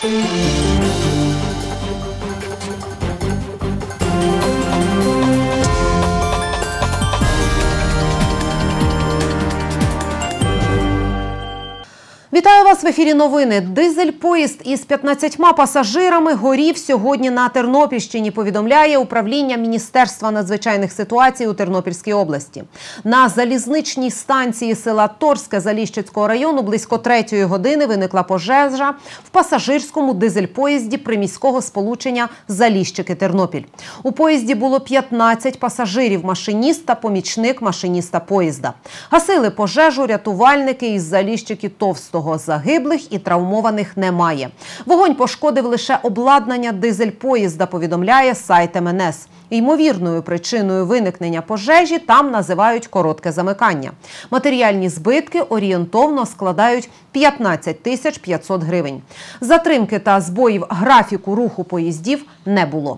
Вітаю вас в ефірі новини. Дизель-поїзд із 15 пасажирами горів сьогодні на Тернопільщині, повідомляє управління Міністерства надзвичайних ситуацій у Тернопільській області. На залізничній станції села Торське Заліщицького району близько 3-ї години виникла пожежа в пасажирському дизель-поїзді приміського сполучення Заліщики-Тернопіль. У поїзді було 15 пасажирів, машиніст та помічник машиніста поїзда. Гасили пожежу рятувальники із Заліщики-Товстого. Загиблих і травмованих немає. Вогонь пошкодив лише обладнання дизель-поїзда, повідомляє сайт МНС. Ймовірною причиною виникнення пожежі там називають коротке замикання. Матеріальні збитки орієнтовно складають 15 500 гривень. Затримки та збоїв графіку руху поїздів не було.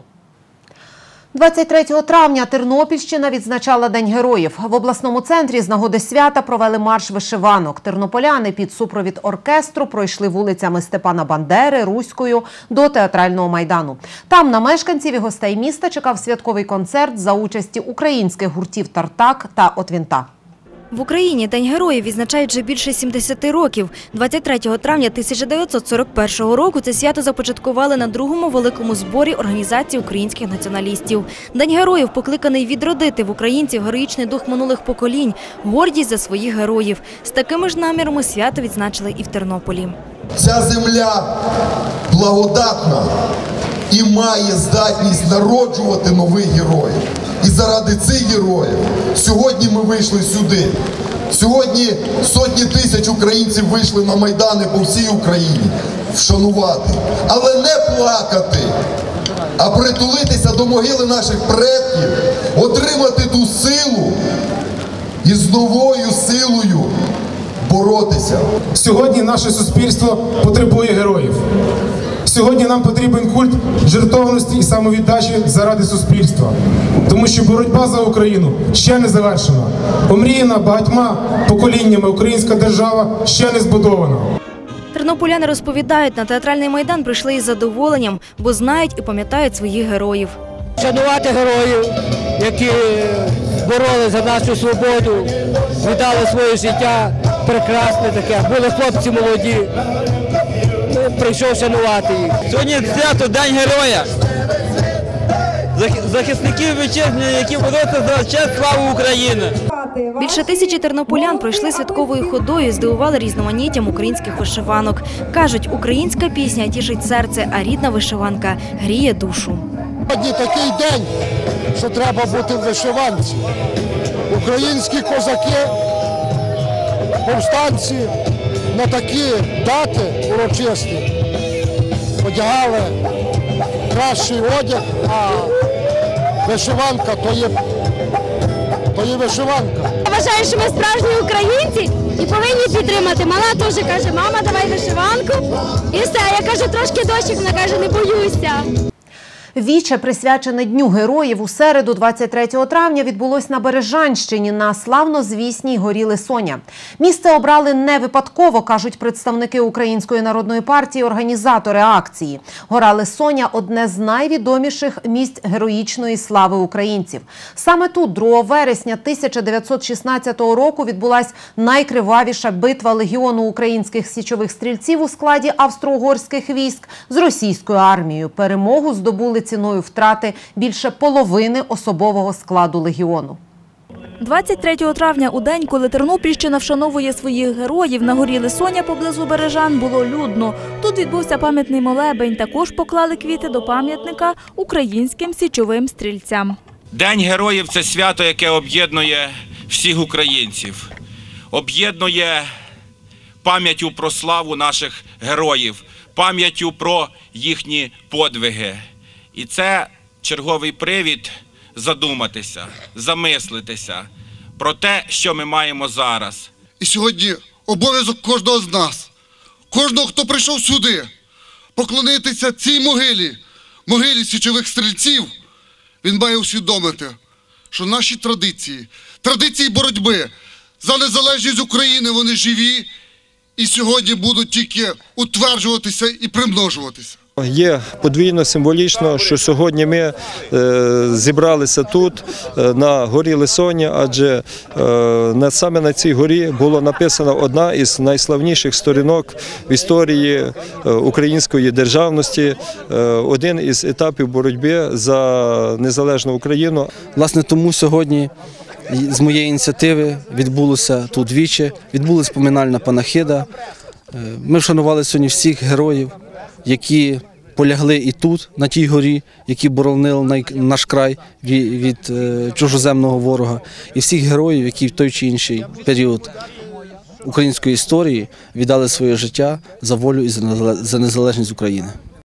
23 травня Тернопільщина відзначала День героїв. В обласному центрі з нагоди свята провели марш вишиванок. Тернополяни під супровід оркестру пройшли вулицями Степана Бандери, Руською до Театрального майдану. Там на мешканців і гостей міста чекав святковий концерт за участі українських гуртів «Тартак» та «Отвінта». В Україні День героїв відзначають вже більше 70 років. 23 травня 1941 року це свято започаткували на другому великому зборі Організації українських націоналістів. День героїв покликаний відродити в українців героїчний дух минулих поколінь, гордість за своїх героїв. З такими ж намірами свято відзначили і в Тернополі. Ця земля благодатна і має здатність народжувати нових героїв. І заради цих героїв сьогодні ми вийшли сюди. Сьогодні сотні тисяч українців вийшли на майдани по всій Україні вшанувати. Але не плакати, а притулитися до могили наших предків, отримати ту силу і з новою силою боротися. Сьогодні наше суспільство потребує героїв. Сьогодні нам потрібен культ жертовності і самовіддачі заради суспільства. Тому що боротьба за Україну ще не завершена. Омріяна багатьма поколіннями українська держава ще не збудована. Тернополяни розповідають, на Театральний майдан прийшли із задоволенням, бо знають і пам'ятають своїх героїв. Шанувати героїв, які боролися за нашу свободу, віддали своє життя, прекрасне таке, були хлопці молоді. Прийшов шанувати їх. Сьогодні свято День героя. Захисників вітчизни, які борються за честь, славу України. Більше 1000 тернополян пройшли святковою ходою і здивували різноманіттям українських вишиванок. Кажуть, українська пісня тішить серце, а рідна вишиванка гріє душу. Сьогодні такий день, що треба бути в вишиванці. Українські козаки, повстанці на такі дати урочисті одягали кращий одяг, а вишиванка то є вишиванка. Я вважаю, що ми справжні українці і повинні підтримати. Мала теж каже, мама, давай вишиванку. І все, я кажу, трошки дощик, вона каже, не боюся. Віче, присвячене Дню героїв, у середу 23 травня відбулось на Бережанщині на славнозвісній горі Лисоня. Місце обрали не випадково, кажуть представники Української народної партії, організатори акції. Гора Лисоня – одне з найвідоміших місць героїчної слави українців. Саме тут 2 вересня 1916 року відбулась найкривавіша битва легіону українських січових стрільців у складі австро-угорських військ з російською армією. Перемогу здобули ціною втрати більше половини особового складу легіону. 23 травня, у день, коли Тернопільщина вшановує своїх героїв, на горі Лисоня поблизу Бережан було людно. Тут відбувся пам'ятний молебень. Також поклали квіти до пам'ятника українським січовим стрільцям. День героїв – це свято, яке об'єднує всіх українців. Об'єднує пам'яттю про славу наших героїв, пам'яттю про їхні подвиги. І це черговий привід задуматися, замислитися про те, що ми маємо зараз. І сьогодні обов'язок кожного з нас, кожного, хто прийшов сюди, поклонитися цій могилі, могилі січових стрільців, він має усвідомити, що наші традиції боротьби за незалежність України, вони живі і сьогодні будуть тільки утверджуватися і примножуватися. Є подвійно символічно, що сьогодні ми зібралися тут, на горі Лисоні, адже саме на цій горі була написана одна із найславніших сторінок в історії української державності, один із етапів боротьби за незалежну Україну. Власне, тому сьогодні з моєї ініціативи відбулося тут двічі, відбулася поминальна панахида. Ми вшанували сьогодні всіх героїв, які полягли і тут, на тій горі, які боронили наш край від чужоземного ворога, і всіх героїв, які в той чи інший період української історії віддали своє життя за волю і за незалежність України.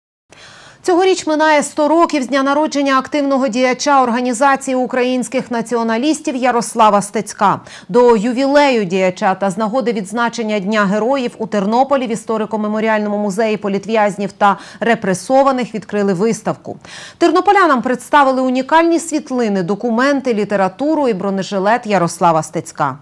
Цьогоріч минає 100 років з дня народження активного діяча Організації українських націоналістів Ярослава Стецька. До ювілею діяча та з нагоди відзначення Дня героїв у Тернополі в історико-меморіальному музеї політв'язнів та репресованих відкрили виставку. Тернополянам представили унікальні світлини, документи, літературу і бронежилет Ярослава Стецька.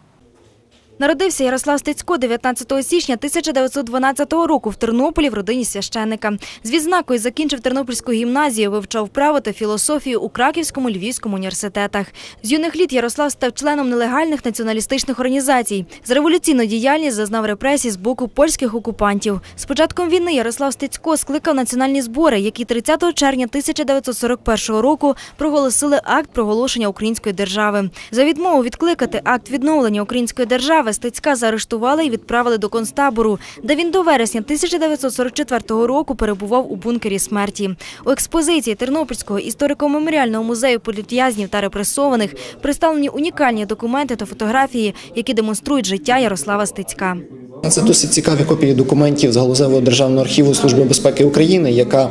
Народився Ярослав Стецько 19 січня 1912 року в Тернополі в родині священника. З відзнакою закінчив Тернопільську гімназію, вивчав право та філософію у Краківському, Львівському університетах. З юних літ Ярослав став членом нелегальних націоналістичних організацій. За революційну діяльність зазнав репресій з боку польських окупантів. З початком війни Ярослав Стецько скликав національні збори, які 30 червня 1941 року проголосили акт проголошення української держави. За відмову відкликати акт відновлення української держави Стецька заарештували і відправили до концтабору, де він до вересня 1944 року перебував у бункері смерті. У експозиції Тернопільського історико-меморіального музею політв'язнів та репресованих представлені унікальні документи та фотографії, які демонструють життя Ярослава Стецька. Це досить цікаві копії документів з Галузевого державного архіву Служби безпеки України,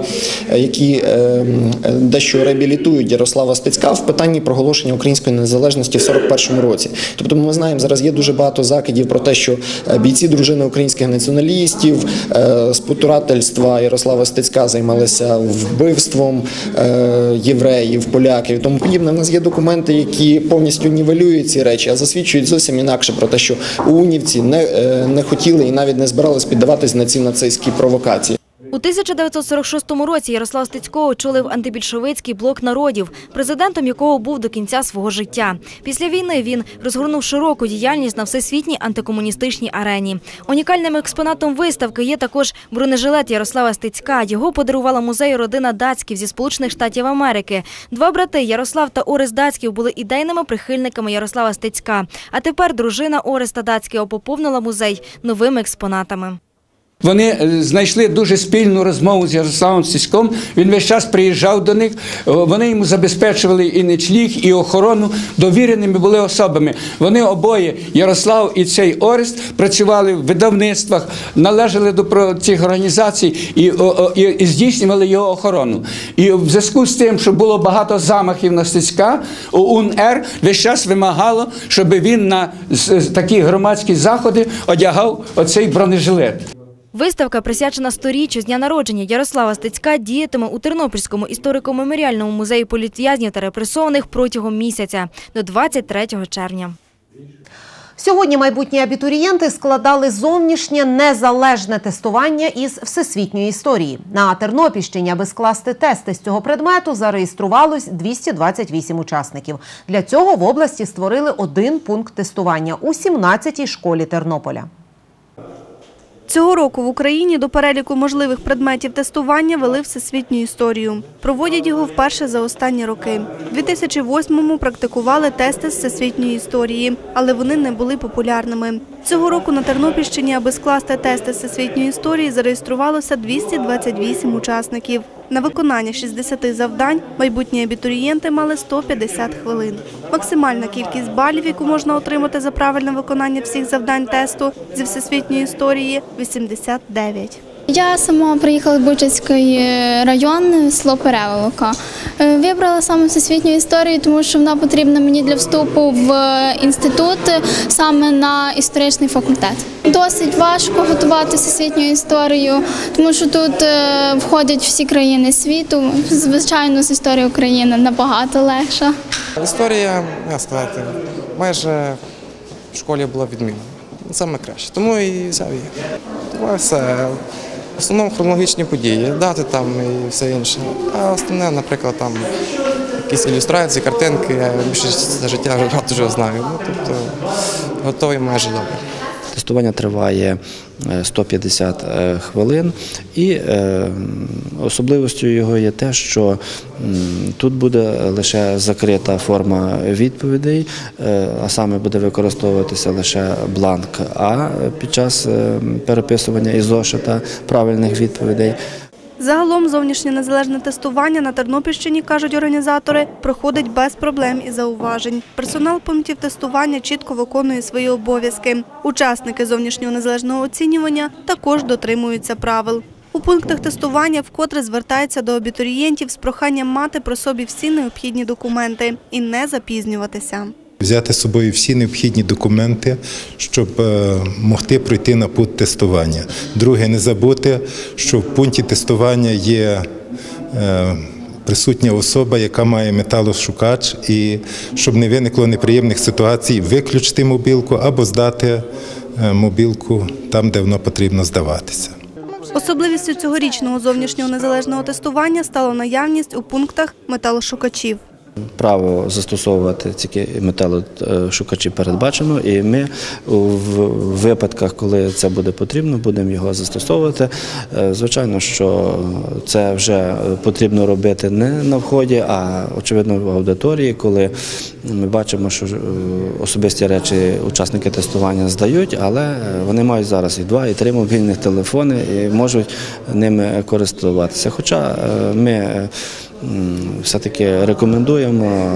які дещо реабілітують Ярослава Стецька в питанні проголошення української незалежності в 1941 році. Тобто ми знаємо, зараз є дуже багато закидів про те, що бійці дружини українських націоналістів з потурательства Ярослава Стецька займалися вбивством євреїв, поляків і тому подібне. У нас є документи, які повністю нівелюють ці речі, а засвідчують зовсім інакше про те, що унівці не хотіли і навіть не збирались піддаватись на ці нацистські провокації. У 1946 році Ярослав Стецько очолив антибільшовицький блок народів, президентом якого був до кінця свого життя. Після війни він розгорнув широку діяльність на всесвітній антикомуністичній арені. Унікальним експонатом виставки є також бронежилет Ярослава Стецька. Його подарувала музею родина Дацьків зі Сполучених Штатів Америки. Два брати Ярослав та Орест Дацьків були ідейними прихильниками Ярослава Стецька. А тепер дружина Ореста Дацького поповнила музей новими експонатами. Вони знайшли дуже спільну розмову з Ярославом Стецьком, він весь час приїжджав до них, вони йому забезпечували і нічліг, і охорону, довіреними були особами. Вони обоє, Ярослав і цей Орест, працювали в видавництвах, належали до цих організацій і здійснювали його охорону. І в зв'язку з тим, що було багато замахів на Стецька, УНР весь час вимагало, щоб він на такі громадські заходи одягав оцей бронежилет. Виставка, присвячена 100-річчю з дня народження Ярослава Стецька, діятиме у Тернопільському історико-меморіальному музеї політв'язнів та репресованих протягом місяця до 23 червня. Сьогодні майбутні абітурієнти складали зовнішнє незалежне тестування із всесвітньої історії. На Тернопільщині, аби скласти тести з цього предмету, зареєструвалось 228 учасників. Для цього в області створили один пункт тестування у 17-й школі Тернополя. Цього року в Україні до переліку можливих предметів тестування ввели всесвітню історію. Проводять його вперше за останні роки. У 2008-му практикували тести з всесвітньої історії, але вони не були популярними. Цього року на Тернопільщині, аби скласти тести з всесвітньої історії, зареєструвалося 228 учасників. На виконання 60 завдань майбутні абітурієнти мали 150 хвилин. Максимальна кількість балів, яку можна отримати за правильне виконання всіх завдань тесту зі всесвітньої історії – 89. Я сама приїхала в Бучацький район, село Переволока. Вибрала саме всесвітню історію, тому що вона потрібна мені для вступу в інститут, саме на історичний факультет. Досить важко готувати всесвітню історію, тому що тут входять всі країни світу. Звичайно, з історії України набагато легша. Історія, як сказати, майже в школі була відмінна. саме краще. Тому і взяв її. Тому все. В основному хронологічні події, дати там і все інше. А основне, наприклад, там якісь ілюстрації, картинки, я більше за життя багато чого знаю. Ну, тобто готовий майже добре. Тестування триває 150 хвилин і особливістю його є те, що тут буде лише закрита форма відповідей, а саме буде використовуватися лише бланк А під час переписування із зошита правильних відповідей. Загалом зовнішнє незалежне тестування на Тернопільщині, кажуть організатори, проходить без проблем і зауважень. Персонал пунктів тестування чітко виконує свої обов'язки. Учасники зовнішнього незалежного оцінювання також дотримуються правил. У пунктах тестування вкотре звертаються до абітурієнтів з проханням мати при собі всі необхідні документи і не запізнюватися. Взяти з собою всі необхідні документи, щоб могти пройти на пункт тестування. Друге, не забути, що в пункті тестування є присутня особа, яка має металошукач, і щоб не виникло неприємних ситуацій, виключити мобілку або здати мобілку там, де воно потрібно здаватися. Особливістю цьогорічного зовнішнього незалежного тестування стала наявність у пунктах металошукачів. Право застосовувати ці металошукачі передбачено, і ми в випадках, коли це буде потрібно, будемо його застосовувати. Звичайно, що це вже потрібно робити не на вході, а, очевидно, в аудиторії, коли ми бачимо, що особисті речі учасники тестування здають, але вони мають зараз і 2, і 3 мобільних телефони і можуть ними користуватися. Хоча ми все-таки рекомендуємо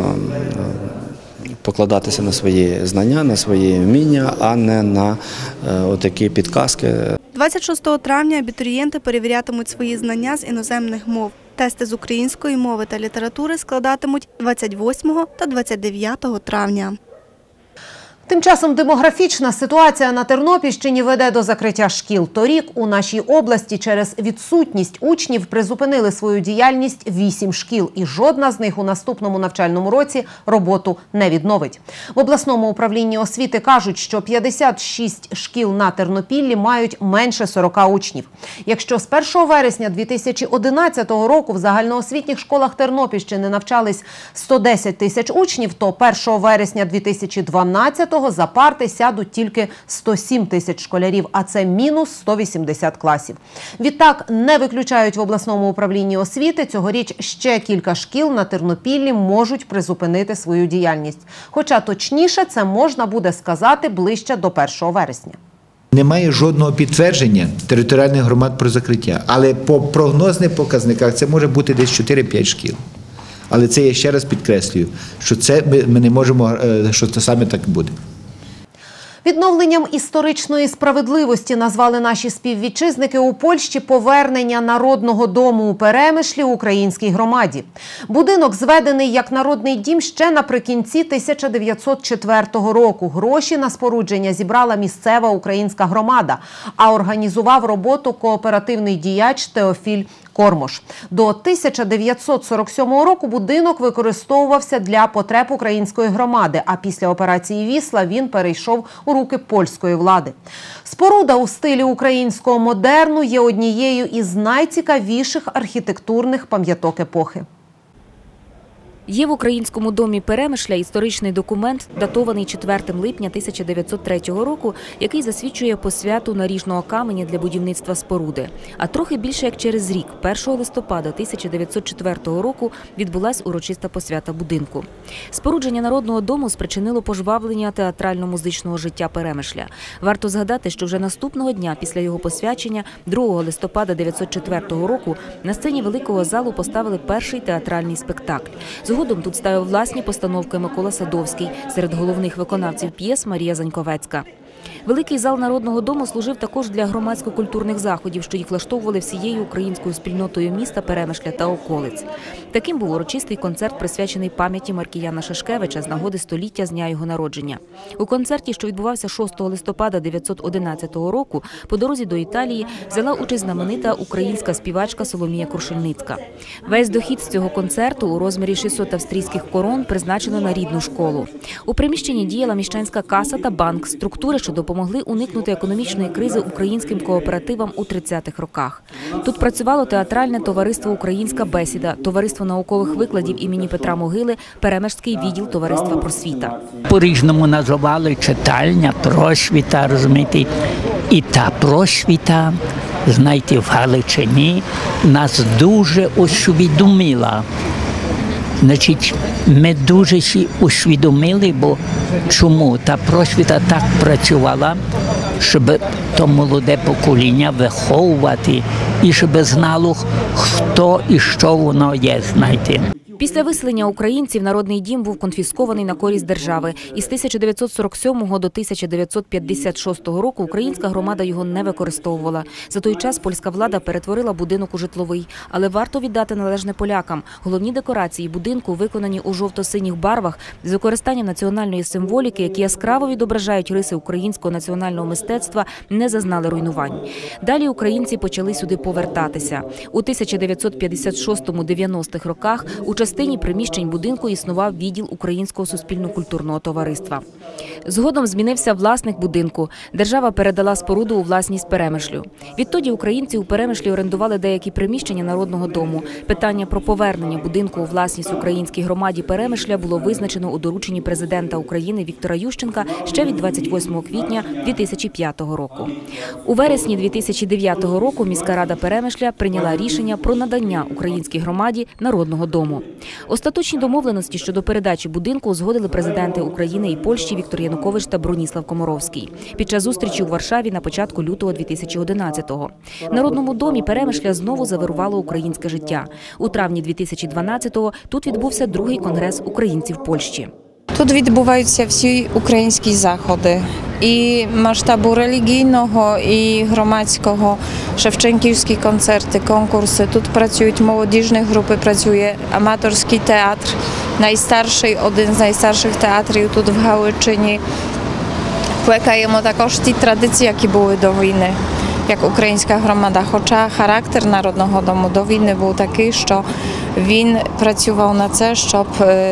покладатися на свої знання, на свої вміння, а не на отакі підказки. 26 травня абітурієнти перевірятимуть свої знання з іноземних мов. Тести з української мови та літератури складатимуть 28 та 29 травня. Тим часом демографічна ситуація на Тернопільщині веде до закриття шкіл. Торік у нашій області через відсутність учнів призупинили свою діяльність 8 шкіл. І жодна з них у наступному навчальному році роботу не відновить. В обласному управлінні освіти кажуть, що 56 шкіл на Тернопіллі мають менше 40 учнів. Якщо з 1 вересня 2011 року в загальноосвітніх школах Тернопільщини навчались 110 тисяч учнів, то 1 вересня 2012 за парти сядуть тільки 107 тисяч школярів, а це мінус 180 класів. Відтак, не виключають в обласному управлінні освіти, цьогоріч ще кілька шкіл на Тернопіллі можуть призупинити свою діяльність. Хоча точніше це можна буде сказати ближче до 1 вересня. Немає жодного підтвердження територіальних громад про закриття, але по прогнозних показниках це може бути десь 4-5 шкіл. Але це я ще раз підкреслюю, що це ми не можемо, що це саме так буде. Відновленням історичної справедливості назвали наші співвітчизники у Польщі повернення Народного дому у Перемишлі українській громаді. Будинок зведений як народний дім ще наприкінці 1904 року. Гроші на спорудження зібрала місцева українська громада, а організував роботу кооперативний діяч Теофіль Кормош. До 1947 року будинок використовувався для потреб української громади, а після операції «Вісла» він перейшов у руки польської влади. Споруда у стилі українського модерну є однією із найцікавіших архітектурних пам'яток епохи. Є в українському домі Перемишля історичний документ, датований 4 липня 1903 року, який засвідчує посвяту наріжного каменя для будівництва споруди. А трохи більше як через рік, 1 листопада 1904 року, відбулась урочиста посвята будинку. Спорудження Народного дому спричинило пожвавлення театрально-музичного життя Перемишля. Варто згадати, що вже наступного дня після його посвячення, 2 листопада 1904 року, на сцені Великого залу поставили перший театральний спектакль. Згодом тут ставив власні постановки Микола Садовський, серед головних виконавців п'єс Марія Заньковецька. Великий зал Народного дому служив також для громадсько-культурних заходів, що їх влаштовували всією українською спільнотою міста Перемишля та околиць. Таким був урочистий концерт, присвячений пам'яті Маркіяна Шашкевича з нагоди століття з дня його народження. У концерті, що відбувався 6 листопада 1911 року, по дорозі до Італії взяла участь знаменита українська співачка Соломія Крушельницька. Весь дохід з цього концерту у розмірі 600 австрійських корон призначено на рідну школу. У приміщенні діяла міщанська каса та банк, структури, що допомогли уникнути економічної кризи українським кооперативам у 30-х роках. Тут працювало театральне товариство «Українська бесіда», товариство наукових викладів імені Петра Могили, Перемишський відділ товариства «Просвіта». По-різному називали читальня, просвіта, розумієте. І та просвіта, знаєте, в Галичині нас дуже усвідомила. Значить, ми дуже всі усвідомили, бо чому та просвіта так працювала, щоб то молоде покоління виховувати і щоб знало, хто і що воно є, знаєте. Після виселення українців Народний дім був конфіскований на користь держави. І з 1947 до 1956 року українська громада його не використовувала. За той час польська влада перетворила будинок у житловий. Але варто віддати належне полякам. Головні декорації будинку, виконані у жовто-синіх барвах, з використанням національної символіки, які яскраво відображають риси українського національного мистецтва, не зазнали руйнувань. Далі українці почали сюди повертатися. У 1956-90-х роках у частині приміщень будинку існував відділ Українського суспільно-культурного товариства. Згодом змінився власник будинку. Держава передала споруду у власність Перемишлю. Відтоді українці у Перемишлі орендували деякі приміщення Народного дому. Питання про повернення будинку у власність українській громаді Перемишля було визначено у дорученні президента України Віктора Ющенка ще від 28 квітня 2005 року. У вересні 2009 року міська рада Перемишля прийняла рішення про надання українській громаді Народного дому. Остаточні домовленості щодо передачі будинку узгодили президенти України і Польщі Віктор Янукович та Броніслав Комаровський під час зустрічі у Варшаві на початку лютого 2011-го. В Народному домі Перемишля знову завирувало українське життя. У травні 2012-го тут відбувся другий конгрес українців Польщі. Тут відбуваються всі українські заходи. І масштабу релігійного, і громадського, шевченківські концерти, конкурси. Тут працюють молодіжні групи, працює аматорський театр, найстарший, один з найстарших театрів тут в Галичині. Плекаємо також ті традиції, які були до війни, як українська громада. Хоча характер Народного дому до війни був такий, що він працював на це, щоб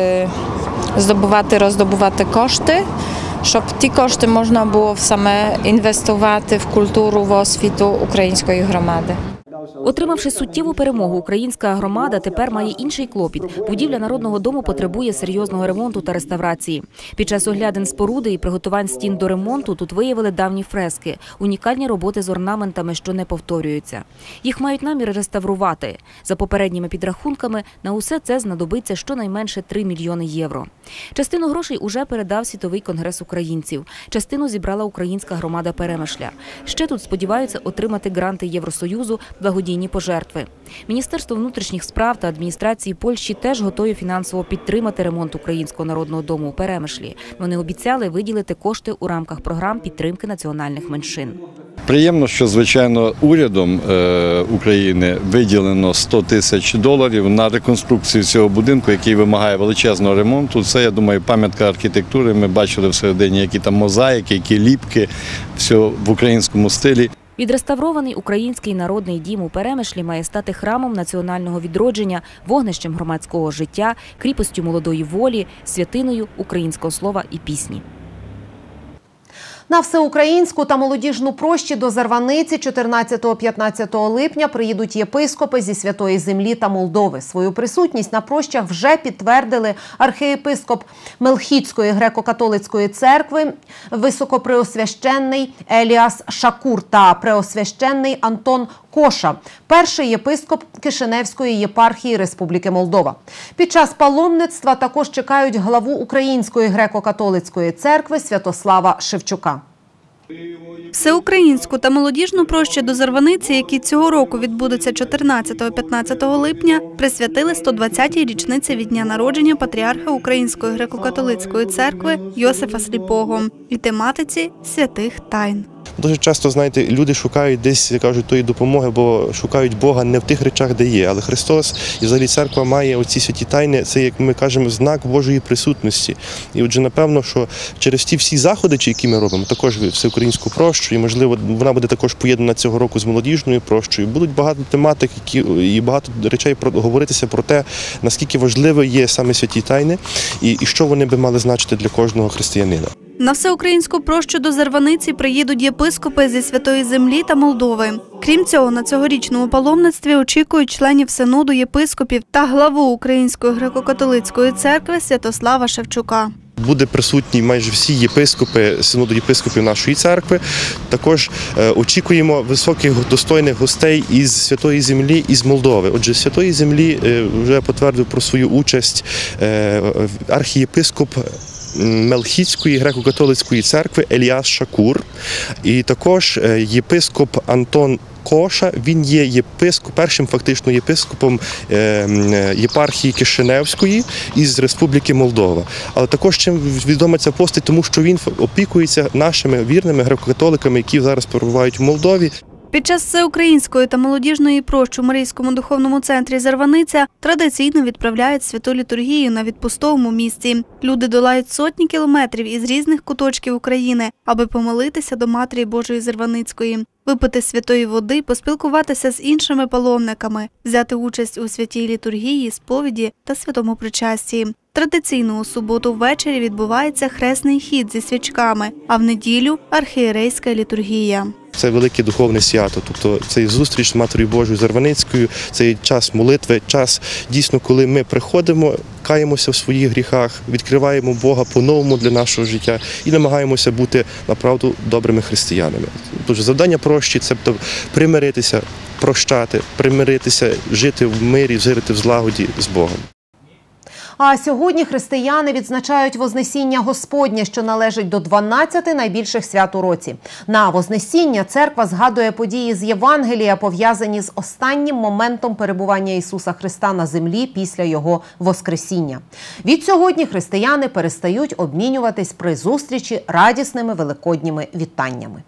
роздобувати кошти, щоб ті кошти можна було саме інвестувати в культуру, в освіту української громади. Отримавши суттєву перемогу, українська громада тепер має інший клопіт. Будівля Народного дому потребує серйозного ремонту та реставрації. Під час оглядин споруди і приготувань стін до ремонту тут виявили давні фрески, унікальні роботи з орнаментами, що не повторюються. Їх мають намір реставрувати. За попередніми підрахунками, на усе це знадобиться щонайменше 3 мільйони євро. Частину грошей уже передав Світовий конгрес українців. Частину зібрала українська громада Перемишля. Ще тут сподіваються отримати гранти Євросоюзу, благодійні пожертви. Міністерство внутрішніх справ та адміністрації Польщі теж готові фінансово підтримати ремонт Українського народного дому у Перемишлі. Вони обіцяли виділити кошти у рамках програм підтримки національних меншин. Приємно, що, звичайно, урядом України виділено $100 тисяч на реконструкцію цього будинку, який вимагає величезного ремонту. Це, я думаю, пам'ятка архітектури. Ми бачили всередині, які там мозаїки, які ліпки, все в українському стилі. Відреставрований Український народний дім у Перемишлі має стати храмом національного відродження, вогнищем громадського життя, кріпостю молодої волі, святиною українського слова і пісні. На всеукраїнську та молодіжну прощі до Зарваниці 14-15 липня приїдуть єпископи зі Святої Землі та Молдови. Свою присутність на прощах вже підтвердили архієпископ Мелхітської греко-католицької церкви, високопреосвященний Еліас Шакур та преосвященний Антон Коша, перший єпископ Кишиневської єпархії Республіки Молдова. Під час паломництва також чекають главу Української греко-католицької церкви Святослава Шевчука. Всеукраїнську та молодіжну прощу до Зарваниці, які цього року відбудуться 14-15 липня, присвятили 120-й річниці від дня народження патріарха Української греко-католицької церкви Йосифа Сліпого і тематиці святих тайн. Дуже часто, знаєте, люди шукають десь, кажуть, тої допомоги, бо шукають Бога не в тих речах, де є. Але Христос і взагалі церква має оці святі тайни, це, як ми кажемо, знак Божої присутності. І отже, напевно, що через ті всі заходи, які ми робимо, також всеукраїнську прощу, і, можливо, вона буде також поєднана цього року з молодіжною прощою. Будуть багато тематик і багато речей говоритися про те, наскільки важливо є саме святі тайни і що вони би мали значити для кожного християнина. На всеукраїнську прощу до Зарваниці приїдуть єпископи зі Святої Землі та Молдови. Крім цього, на цьогорічному паломництві очікують членів Синоду єпископів та главу Української греко-католицької церкви Святослава Шевчука. Буде присутні майже всі єпископи, синоду єпископів нашої церкви. Також очікуємо високих достойних гостей із Святої Землі, із Молдови. Отже, з Святої Землі вже потвердив про свою участь архієпископ Мелхітської греко-католицької церкви Еліас Шакур. І також єпископ Антон Коша, він є першим фактично єпископом єпархії Кишиневської із Республіки Молдова. Але також чим відома ця постать, тому що він опікується нашими вірними греко-католиками, які зараз перебувають в Молдові. Під час всеукраїнської та молодіжної прощі у Марійському духовному центрі Зарваниця традиційно відправляють святу літургію на відпустовому місці. Люди долають сотні кілометрів із різних куточків України, аби помолитися до Матері Божої Зарваницької, випити святої води, поспілкуватися з іншими паломниками, взяти участь у святій літургії, сповіді та святому причасті. Традиційно у суботу ввечері відбувається хресний хід зі свічками, а в неділю – архієрейська літургія. Це велике духовне свято, тобто це зустріч з Матір'ю Божою Зарваницькою, це час молитви, час дійсно, коли ми приходимо, каємося в своїх гріхах, відкриваємо Бога по-новому для нашого життя і намагаємося бути, направду, добрими християнами. Тож завдання прощі – це примиритися, прощати, примиритися, жити в мирі, жити в злагоді з Богом. А сьогодні християни відзначають Вознесіння Господнє, що належить до 12 найбільших свят у році. На Вознесіння церква згадує події з Євангелія, пов'язані з останнім моментом перебування Ісуса Христа на землі після Його Воскресіння. Відсьогодні християни перестають обмінюватись при зустрічі радісними великодніми вітаннями.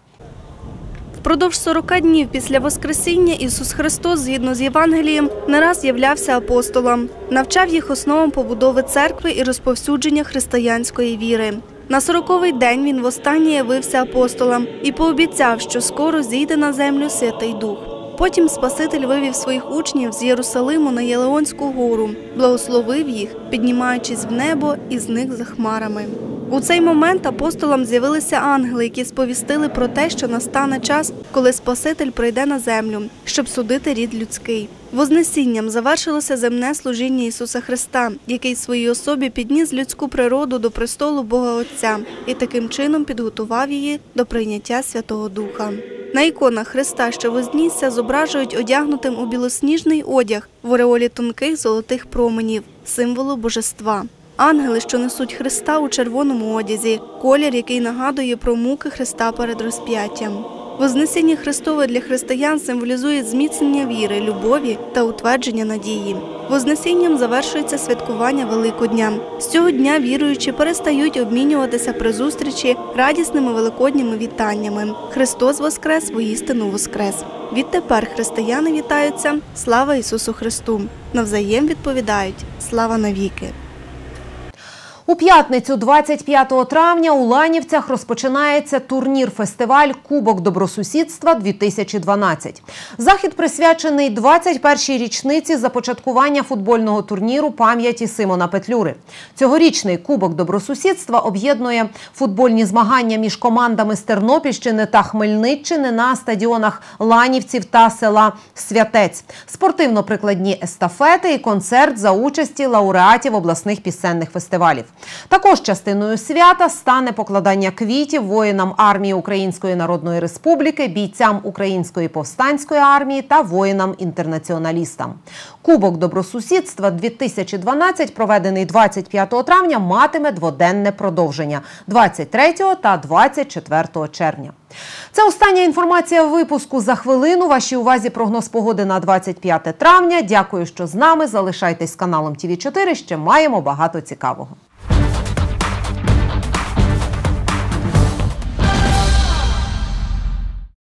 Впродовж 40 днів після Воскресіння Ісус Христос, згідно з Євангелієм, не раз являвся апостолам, навчав їх основам побудови церкви і розповсюдження християнської віри. На 40-й день Він востаннє явився апостолам і пообіцяв, що скоро зійде на землю Святий Дух. Потім Спаситель вивів своїх учнів з Єрусалиму на Єлеонську гору, благословив їх, піднімаючись в небо і зник за хмарами. У цей момент апостолам з'явилися ангели, які сповістили про те, що настане час, коли Спаситель прийде на землю, щоб судити рід людський. Вознесінням завершилося земне служіння Ісуса Христа, який в своїй особі підніс людську природу до престолу Бога Отця і таким чином підготував її до прийняття Святого Духа. На іконах Христа, що вознісся, зображують одягнутим у білосніжний одяг в ореолі тонких золотих променів, символу божества. Ангели, що несуть Христа у червоному одязі, колір, який нагадує про муки Христа перед розп'яттям. Вознесіння Христове для християн символізує зміцнення віри, любові та утвердження надії. Вознесінням завершується святкування Великодня. З цього дня віруючі перестають обмінюватися при зустрічі радісними великодніми вітаннями. Христос воскрес, воістину воскрес. Відтепер християни вітаються «Слава Ісусу Христу!» Навзаєм відповідають «Слава навіки!». У п'ятницю 25 травня у Ланівцях розпочинається турнір-фестиваль «Кубок добросусідства-2012». Захід присвячений 21-й річниці започаткування футбольного турніру пам'яті Симона Петлюри. Цьогорічний «Кубок добросусідства» об'єднує футбольні змагання між командами з Тернопільщини та Хмельниччини на стадіонах Ланівців та села Святець, спортивно-прикладні естафети і концерт за участі лауреатів обласних пісенних фестивалів. Також частиною свята стане покладання квітів воїнам армії Української Народної Республіки, бійцям Української повстанської армії та воїнам-інтернаціоналістам. Кубок добросусідства-2012, проведений 25 травня, матиме дводенне продовження – 23 та 24 червня. Це остання інформація в випуску. За хвилину вашій увазі прогноз погоди на 25 травня. Дякую, що з нами. Залишайтесь з каналом ТВ4, ще маємо багато цікавого.